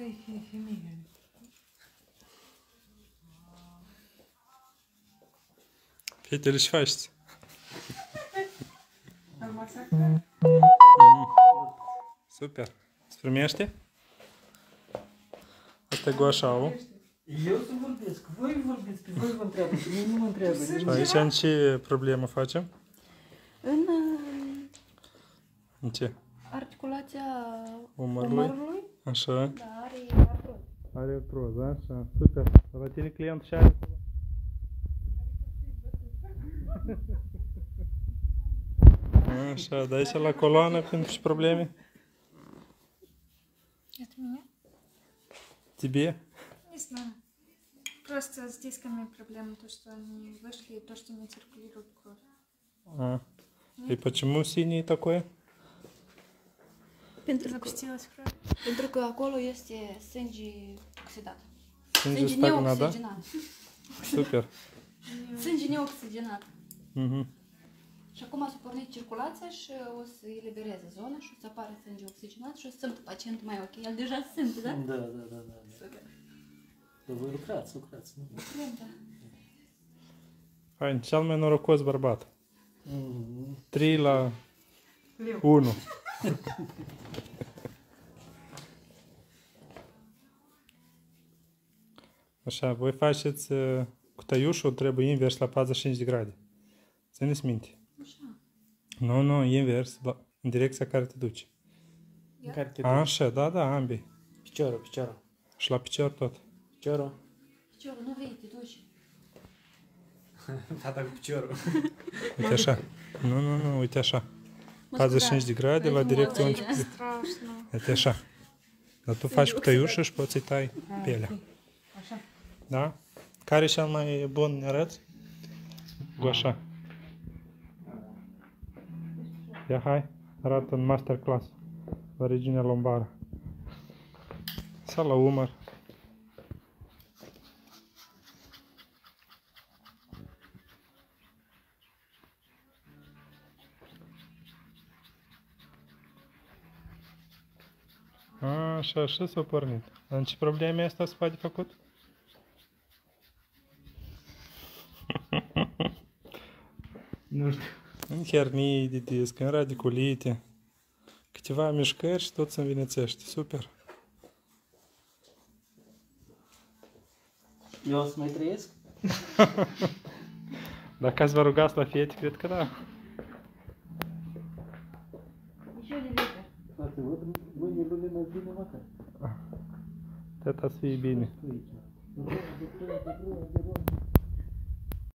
e femeie. Fetele ce faceți? Am masacrat. Super. Se primește? Asta e goașaua. Eu să vorbesc, voi vorbiți, pe voi vă întreabă, pe mine nu mă întreabă. Și aici în ce problemă facem? În În ce? articulația Umărului? umărului, Așa. da, are artroză. Are artroză, așa. Super. La tine client și are... Așa, dai și la coloană pentru și probleme? Это меня? Тебе? Не знаю. Просто здесь ко мне проблема, то, что они вышли, и то, что не циркулирует кровь. А. И почему синий такой? Запустилась кровь. Pentru că acolo este sânge oxidat. Sânge Sânge stagnat, da? neoxigenat. Super. Sânge neoxigenat. Mhm. Și acum s-a pornit circulația și o să elibereze zona și o să apară sânge oxigenat și o să simtă pacientul mai ok. El deja simte, da? Da. Super. Dar voi lucrați. Nu? Da. Fain, cel mai norocos bărbat. 3 la Leu. 1. Așa, voi faceți cu tăiușul, trebuie invers la 45 de grade. Țineți minte. Așa. Nu, invers, în direcția care te duci. În care te duci? Așa, da, ambii. Piciorul. Și la picior tot. Piciorul. Piciorul, nu vei, te duci. Tata cu piciorul. Uite așa. Nu, uite așa. 45 de grade la direcția unde... Страшно. Uite așa. Dar tu faci cu tăiușul și poți să-i tai pielea. Așa. Da? Care e cel mai bun, ne arăți? Goașa. Ia hai, arată în masterclass la regiunea lombară. Sau la umăr. Așa, și s-a pornit. În ce probleme asta se poate făcut? Nu știu. În hernii de disc, în radiculite. Câteva mișcări și tot se învinețește. Super. Eu o să mai trăiesc? Dacă ați vă rugați la fete, cred că da. Еще de liber. Frate, mâine lume mai bine măcar. Tata să fie bine. Tu aici.